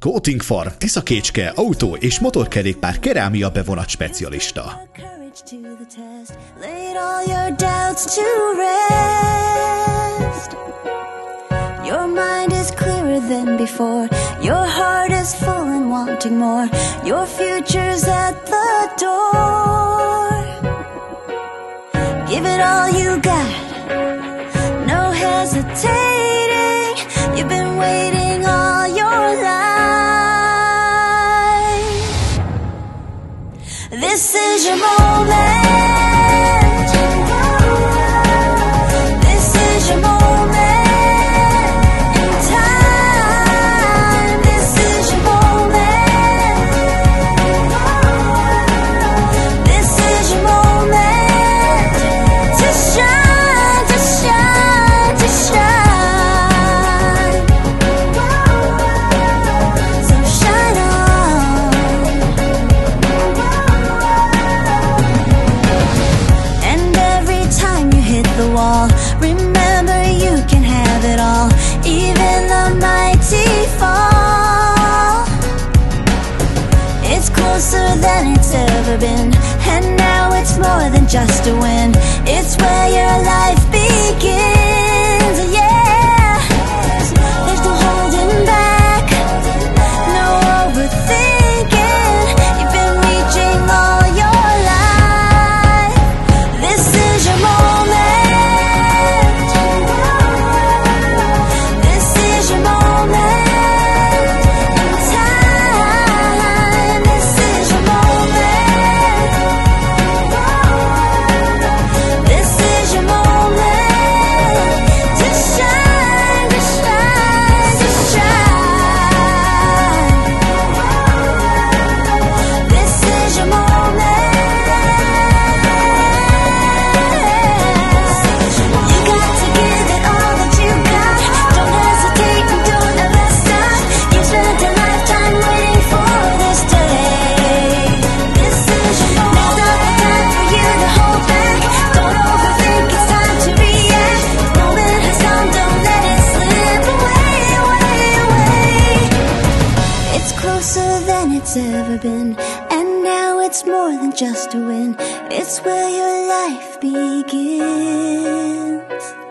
Coating Farm, Tiszakecske, autó és motorkerékpár kerámiabevonat specialista. Your mind is clearer than before. Your heart is full and wanting more. Your future's at the door. Give it all you got. No hesitating. You've been waiting all your life. This is your moment. This is your moment. Remember, you can have it all, even the mighty fall. It's closer than it's ever been, and now it's more than just a win. It's where your life begins, yeah. There's no holding back, no overthinking. You've been reaching all your life. This is your moment. Ever been, and now it's more than just a win. It's where your life begins.